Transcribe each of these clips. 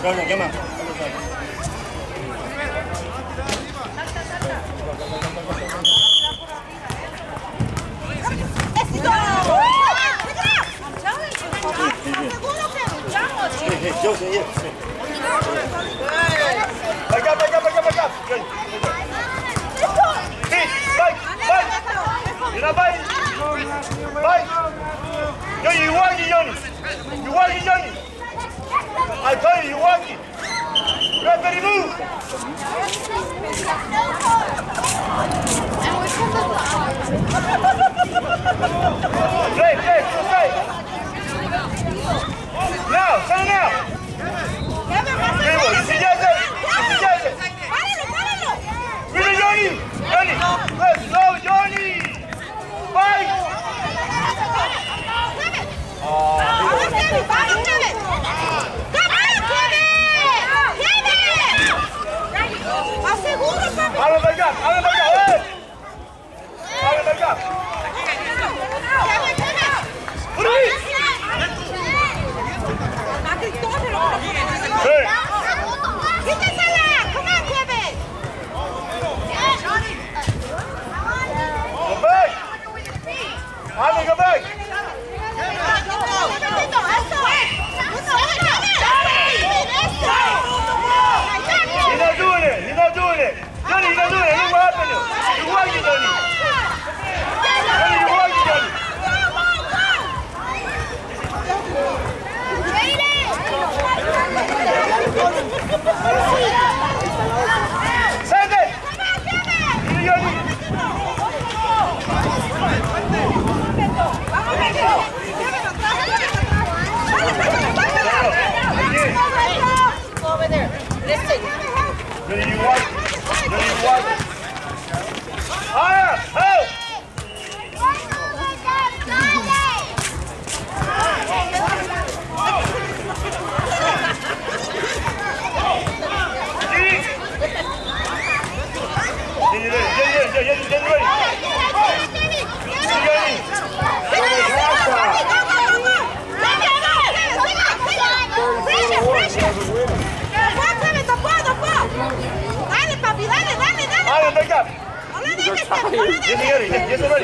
llama. Yo, sí. Back up. Good. Bike. You're not biting. Bike. Yo, you walking, Johnny. I told you, you're walking. Referee, move. Play, go straight. Now, stand now. You see Jesse. Really, Johnny. Let's go, Johnny. Fight. Abre para acá. Go back. He's not doing it. Johnny, you're not doing it. Look what happened. You're walking, Johnny. Send it. Over there. Listen. Johnny, you walk. Help! Dale, back up. Yes, ready.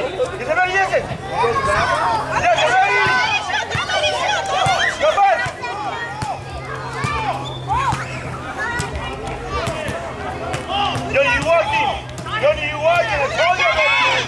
Go back. Johnny, you walking. I told you about it.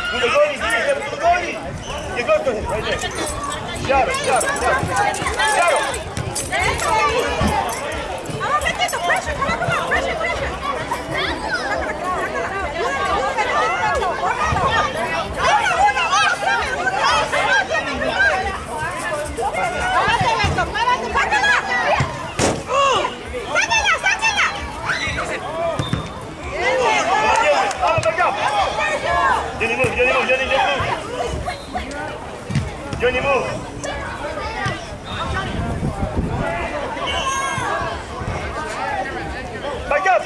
To the goalie, to the goalie. You go to him, right there. Shadow. Vamos metiendo pressure, come on, pressure. Johnny, move. Back up.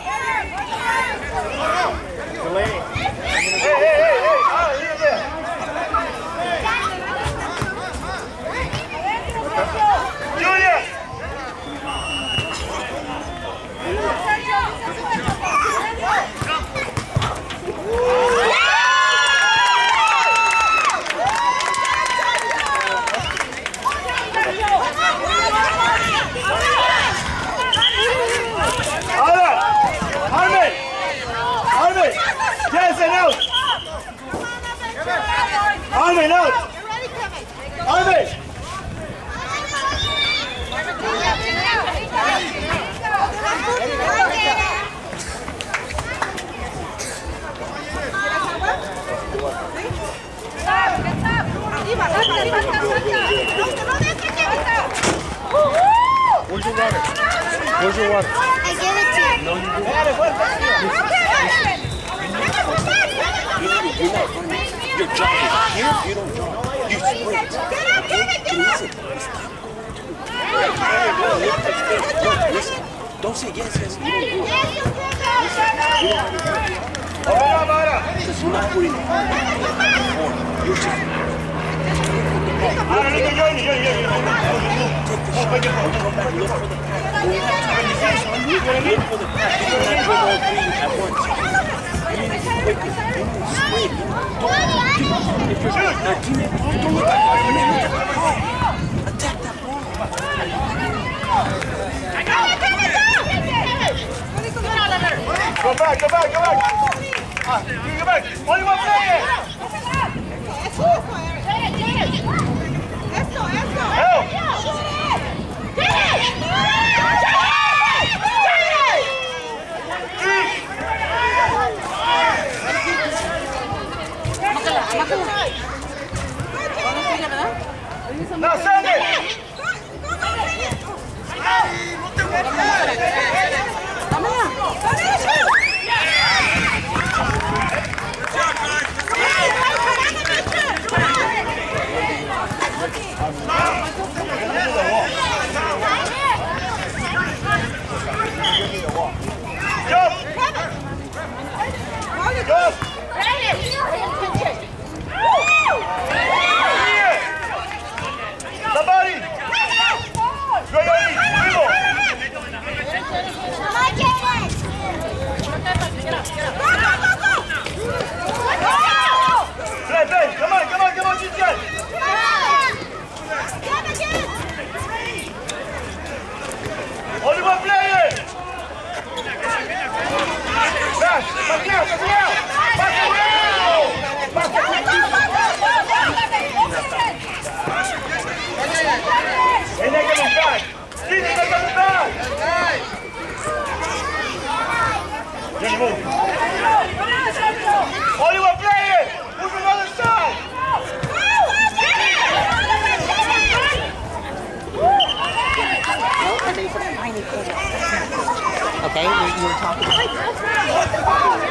Delaney. Hey. Here there. Julia. Armin, out! Armin! Where's your water? Where's your water? I gave it to you. No, you didn't. You're jumping. Here, you don't jump. You sprint. Listen. Listen. Don't say yes. You don't do it. Because you're not putting it. You're just... Take the shot. Come back, look for the pack. Look for the pack. You're going to put all three at once. You need to be quick. You need to sprint. If you're not teammate, don't look at the ball. Attack that ball. Go back. Go back. Only one player. No, send it! Only one player! Back and they're coming back! They're coming back! Johnny, move! Only one player! Move from the other side! Okay, you were talking about...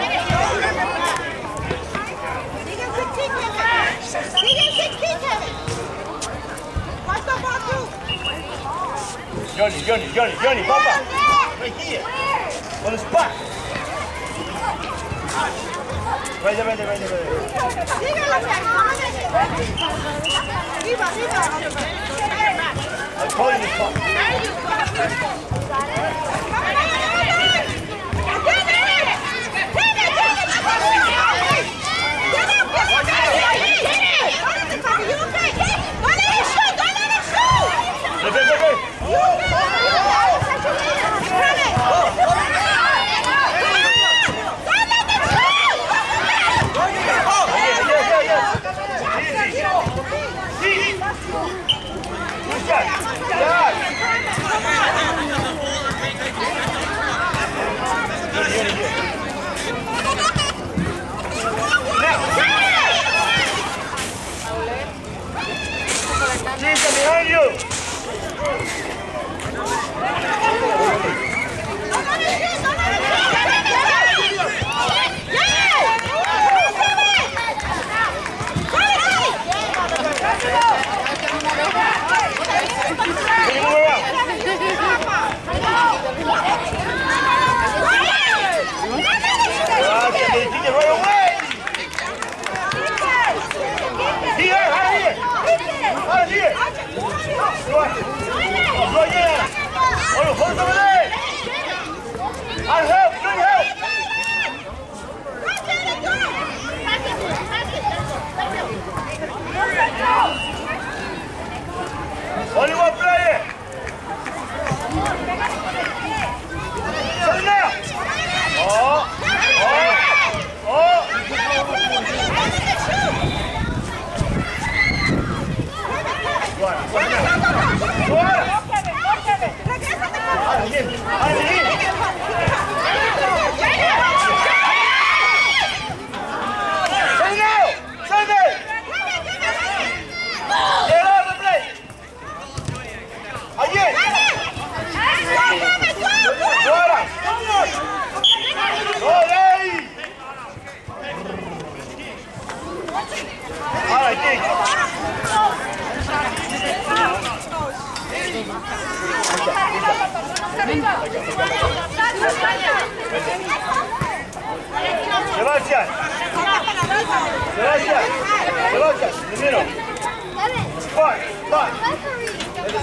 Johnny, Papa! Right here! On the spot! Right there. I'm calling the spot.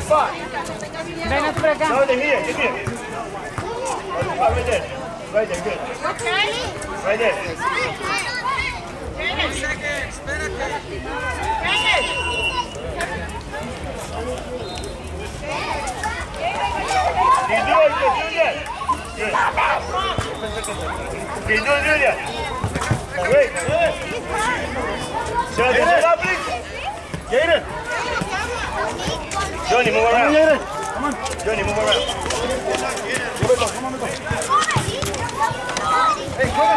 spot. Ven por acá. No, they're here. They're here. Right there. Right there. Good. Right there. Keep doing it. Good. Keep doing it. Great. Johnny, please. Jaden. Johnny, move around. Come on. Johnny, move around. Hey, wait.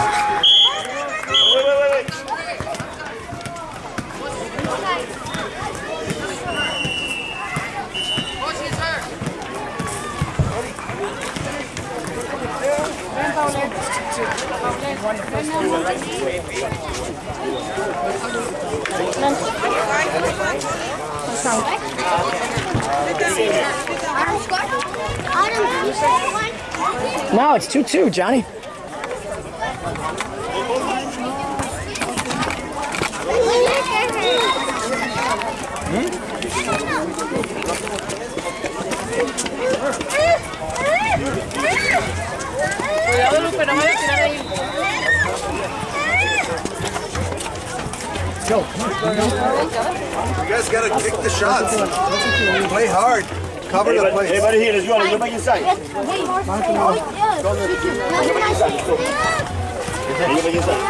No, it's 2-2, Johnny. Cuidado, Lupe, no me voy a tirar ahí. You guys gotta kick the shots. Play hard. Cover the place. Everybody here, let's go. Let's go back inside. Go back inside.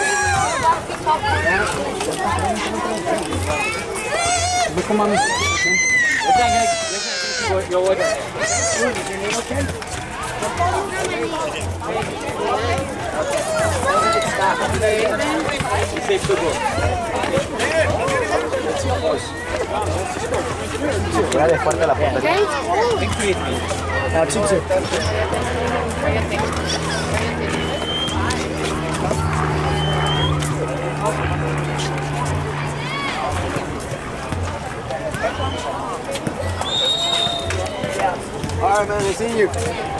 Look at mommy. Yo, what? Is your name okay? Stop. Safe to go. Dale fuerte la puerta. Now 2-2. All right, man. I see you.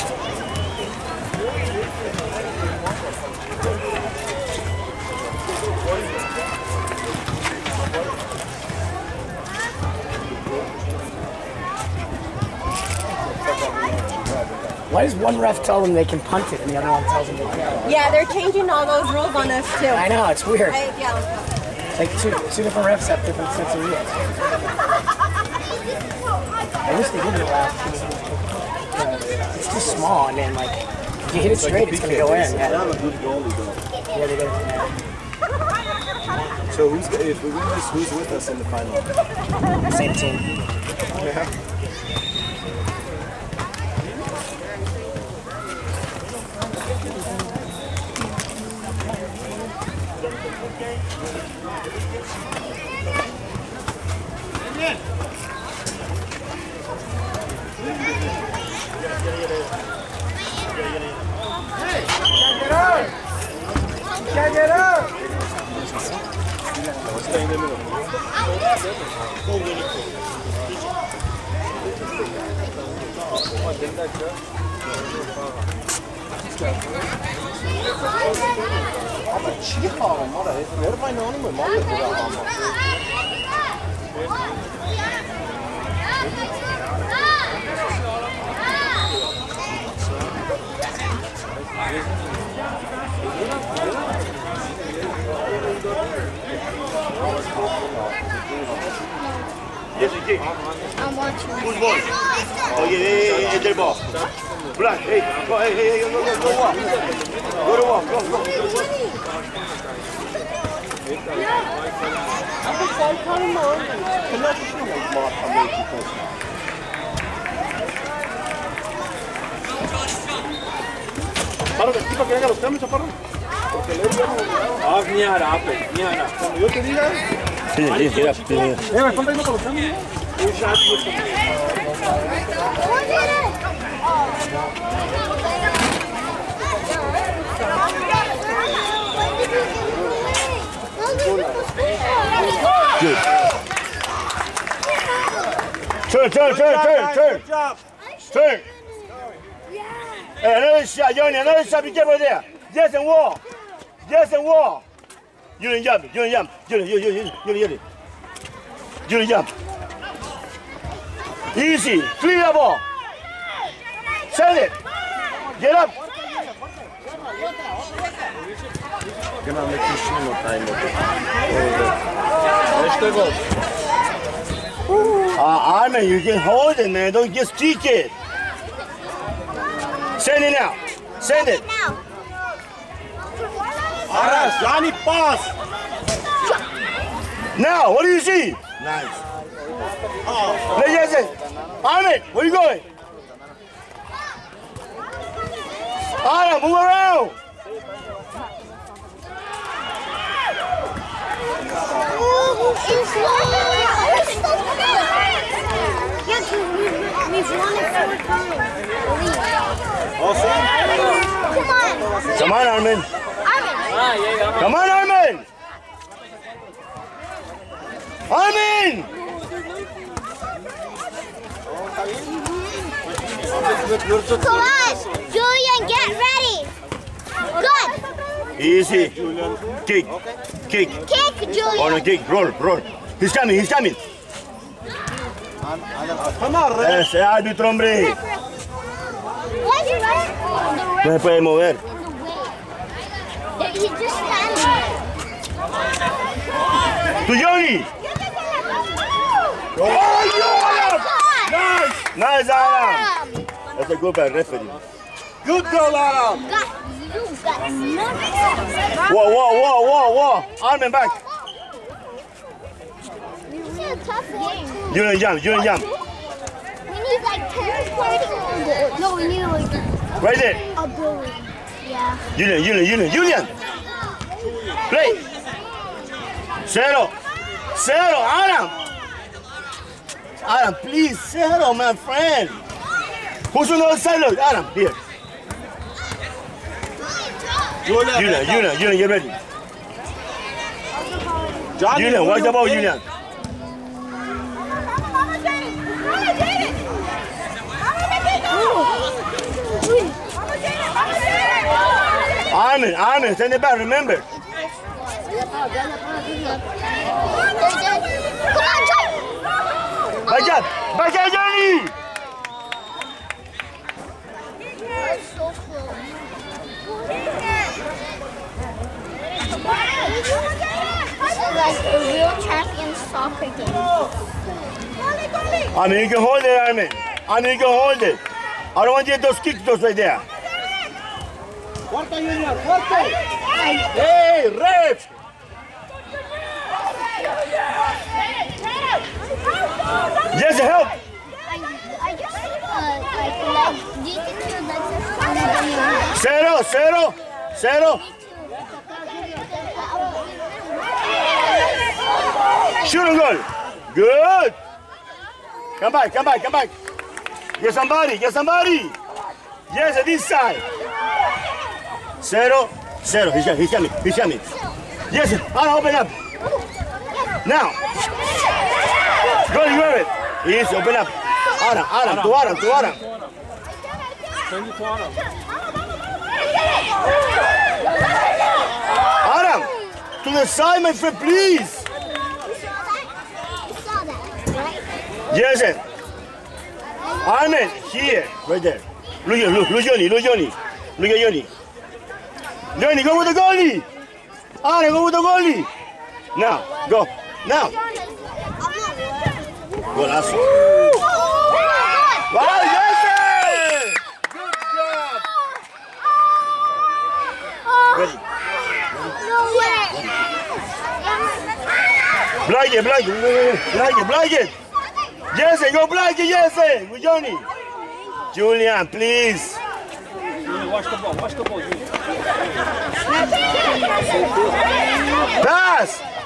Why does one ref tell them they can punt it and the other one tells them they can't? Yeah, they're changing all those rules on us too. I know, it's weird. Yeah. Like two different refs have different sets of rules. I wish they didn't allow it's too small and then like if you hit it straight it's gonna go in. Yeah, yeah they got So if we win this, who's with us in the final? same team. Yeah. Get it up! Yes, you kick. I'm watching. Who's ball? Oh, yeah, their ball. Black, hey, go, hey, go walk. Go to walk, go. Paro, tipo que venga los cambios, Paro. Porque le digo, cuando yo te diga... Sí, me están trayendo con los cambios. Good. Turn. Hey, another shot, Johnny, another shot, be careful there. Yes, and wall. You didn't jump. You didn't jump. Easy. Clear the ball. Send it. Get up. Gonna make you swim no time. Armin, you can hold it, man. Don't just kick it. Send it now. Send it. Aras, Johnny, pass. Now, what do you see? Nice. Let's just Armin, where you going? Adam, move around. We've won it 4 times. Come on, Armin. Come on, Armin. Armin! Come on, Julian, get ready. Good. Easy. Kick. Kick. Kick, Julian. Oh, no, kick. Roll, roll. He's coming, he's coming. Come on, Red. Ese árbitro, hombre. Why'd you run? No se puede mover. He's just standing. To Johnny. Oh, Adam! Nice. Nice, Adam. That's a good referee. Good goal, Adam. You got nothing. Whoa, whoa, whoa, whoa, whoa. Armin back. This is a tough game. Julian jump, Julian jump. We need like 10 players. No, we need like Right there. a bully. Yeah. Julian. Play. 0. Adam. Adam, please, 0, my friend. Who's on the other side? Look, Adam, here. Julian, get ready. Johnny, Julian, watch the ball, Julian. Armin, send it back, remember. Come on, Johnny. Back up, Johnny. That's so close. This is like a real champion soccer game. Armin, you can hold it, Armin. Armin, you can hold it. I don't want you to get those kicks right there. Fuerte, Junior, fuerte. Hey, ref. Yes, help. I just do you think your legs are stronger than your hands? 0. Shoot and goal. Good. Come back. Get somebody. Yes, at this side. 0. He's coming. Yes, I'll open up. Now. Go, you have it. Yes, open up. Adam, to Adam. Send it to Adam. Adam, to the side, my friend, please. You saw that, right? Yes, sir. Armin, here, right there. Look Johnny. Look at Johnny. Johnny, go with the goalie. Armin, go with the goalie. Now, go. Now. Golazo. Wow, yes, sir. Good job. Ready. No way. Block it. Yes, sir, go block it, yes, sir. With Johnny. Julian, please. Watch the ball, Junior. Pass.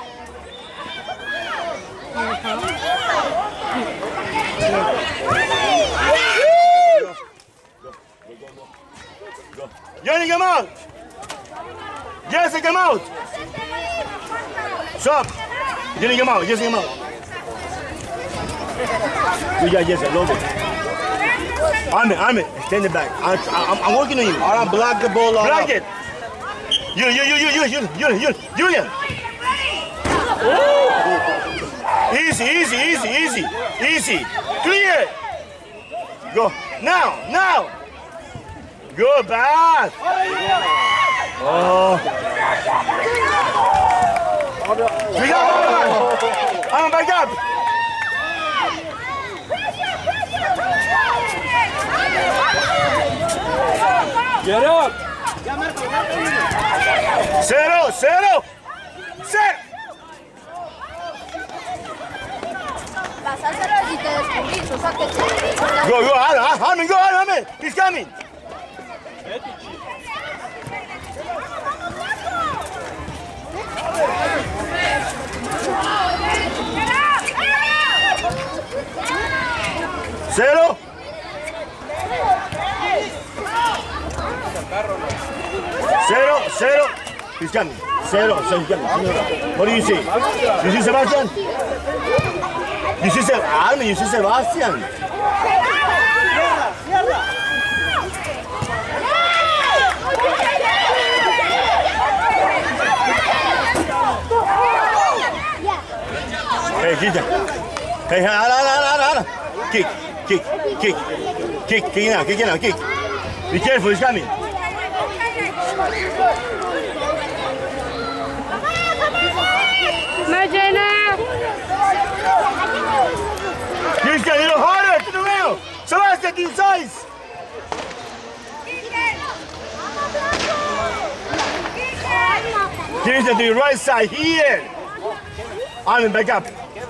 Johnny, come out. Yes, sir, come out. Stop. Johnny, come out. Good job, yes, sir. Love it. Armin, extend it back. I'm working on you. Adam, block the ball. Block it. Julian. Easy, easy, easy, easy, easy. Clear. Go. Now, now. Good pass. Oh. We got on. Back up. Get up. Zero, zero. Set. Vas a hacer y te descubrís, o sea que Go, go, Harman, go, Harman. He's coming. Zero. Zero, zero. He's coming. Zero, so he's coming. What do you see? You see Sebastian? You see Sebastian? You see Sebastian? Hey, kick it. Hey, hala. Kick, kick, kick, kick, kick it now, kick. Be careful, he's coming. Christian, a little harder to the rail. Sebastian, to the sides. Christian, to the right side here. Armin, back up.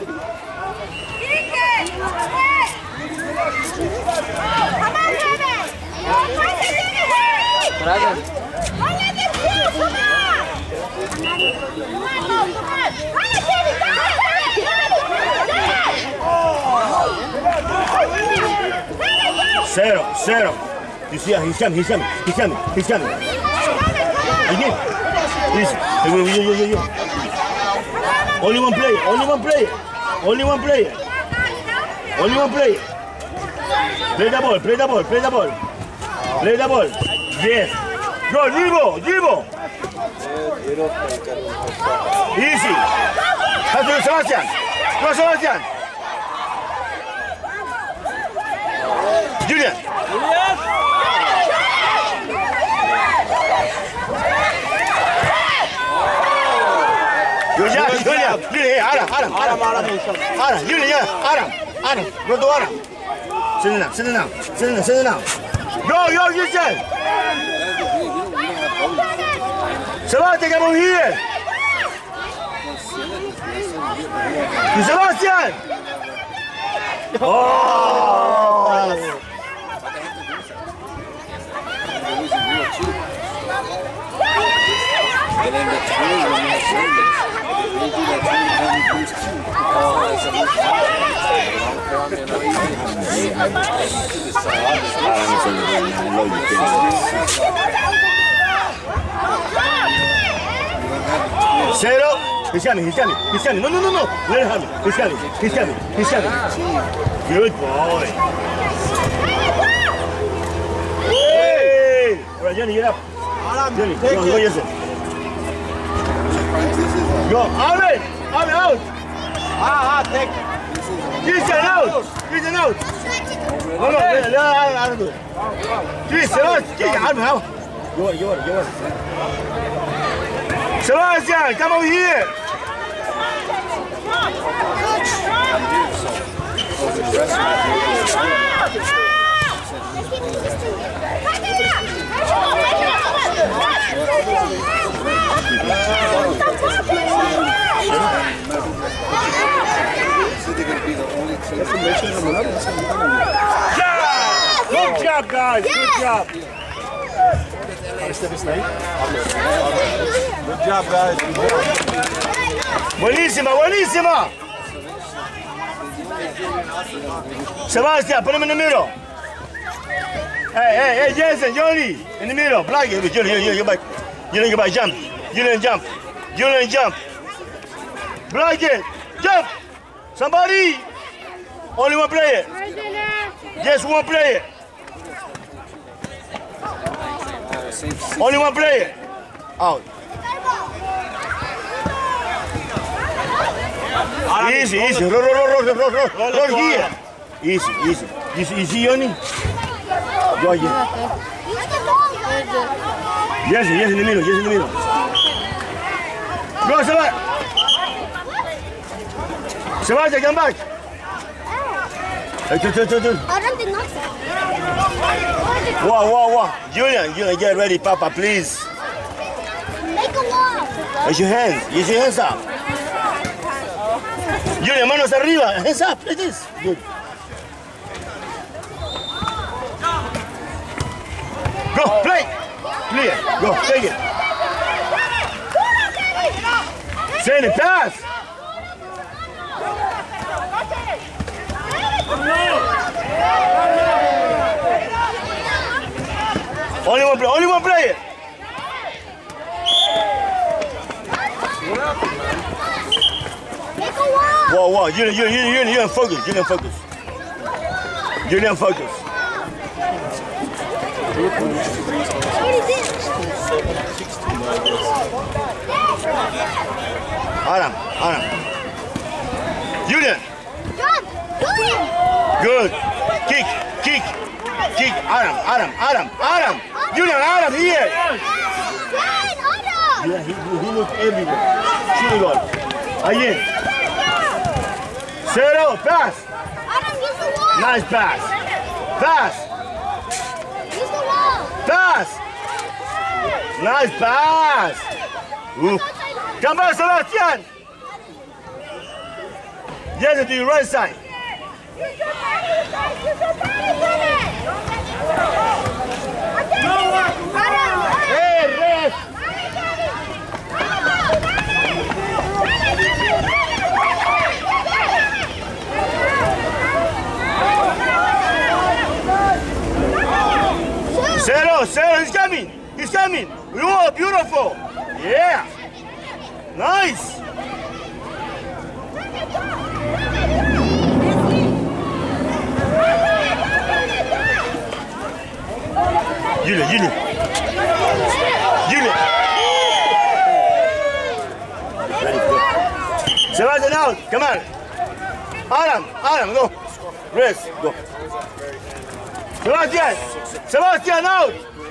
Zero, zero. You see, he's coming. Again. You. Only one player. Play the ball. Yes. Go, dribble. Easy. Pass to Sebastian. Go, Sebastian. Julian. Good job, Julian. Hey, Adam. Julian, Adam. Go to Adam. Sit down. Go, Christian. Sebastian, come over here. Sebastian. Oh. And then the twin when you have they do that twin having boost too. Zero. He's coming. No. Let him have it. He's coming. Good boy. Hey! All right, Johnny, get up. Johnny, go, yes, go, Alvin, out. Take. Christian out. No, let Alvin do it. Christian, Alvin out. Go on. Sebastian, come over here. Good job, guys. Good job. Good job, guys. Buenísima. Sebastian, put him in the middle. Hey, Jensen, Johnny, in the middle. Block it. Johnny, get back. Jump. Block it. Jump. Somebody. Only one player. Just one player. Only one player. Out. Easy, easy. Roll here. Easy, easy. You see, Yoni? Go again. Yes, yes, in the middle. Yes, in the middle. Go, Sebastian. Sebastian, come back. Wow. Julian, get ready, Papa, please. Make a wall. Use your hands. Use your hands up. Julian, manos arriba. Hands up, like this. Good. Go, play. Clear. Go, take it. Send it, pass. Only one player. Make a wall. Whoa. Julian, focus. Julian, focus. Adam. Julian. Jump. Good. Kick. Adam. Julian, Adam, here. Yeah, he looked everywhere. Shoot the goal. Again. Zero, pass. Adam, use the wall. Nice pass. Pass. Use the wall. Pass. Nice pass. Ooh. Come back, Sebastian. Yes, to your right side. Hey, ref. Zero, he's coming. Oh, beautiful. Yeah. Nice. Julian. Sebastian out. Come on. Adam, go. Rest, go. Sebastian out.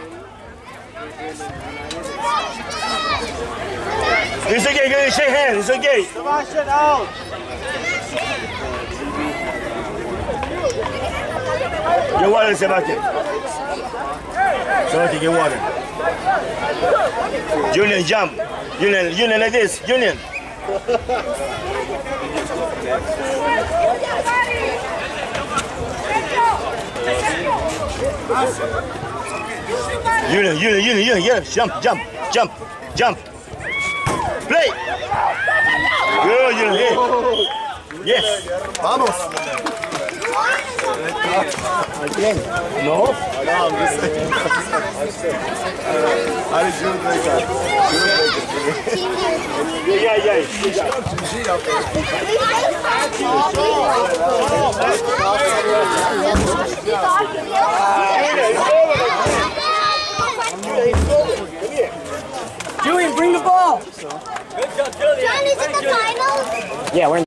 It's okay, go shake hands. It's okay. Sebastian out. Get water, Sebastian. Sebastian, get water. Julian, jump. Julian, like this. Julian. Julian, yeah, jump. Play. Good, Julian. Hey. Yes. Vamos. Again. No. I'm just saying. How did you break that? Yeah. Julian, bring the ball. Johnny's in the finals. Yeah, we're in